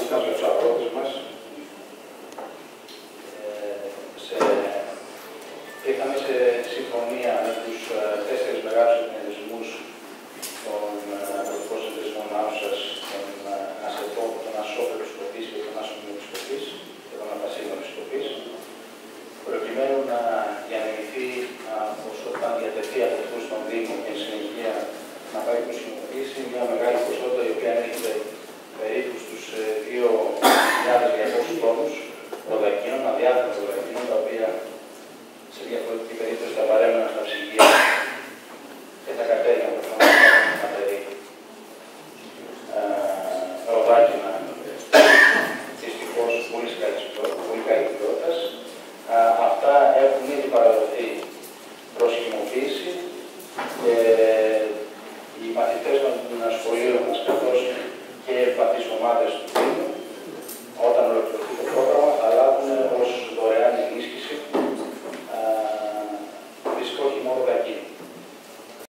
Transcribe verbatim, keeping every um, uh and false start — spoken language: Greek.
μας με τους αγρότες μας. Ε, σε... Ήρθαμε σε συμφωνία με τους τέσσερις μεγάλους συνεταιρισμούς των αγροτικών συνεταιρισμών Άουσας, τον ΑΣΕΤΟ, τον ΑΣΟΠ Επισκοπής και τον ΑΣΟΜ Επισκοπής και τον ΑΠΑΣΥΝΟ Επισκοπής, προκειμένου να διανεμηθεί ποσό που θα διατεθεί από αυτούς στον Δήμο και εν συνεχεία να πάει προς κοινοποίηση μια μεγάλη ποσότητα η οποία ανέχεται περίπου στους δύο χιλιάδες διακόσιους τόνους ροδακίνων, αδιάφορων ροδακίνων, τα οποία σε διαφορετική περίπτωση θα παρέμεναν στα ψυγεία και τα κατέληγαν προφανώς να περί ροδάκινα, δυστυχώς πολύ καλής ποιότητας. Αυτά έχουν ήδη παραδοθεί προς χυμοποίηση και οι μαθητές των σχολείων μας, καθώς και οι πατήσεις ομάδες του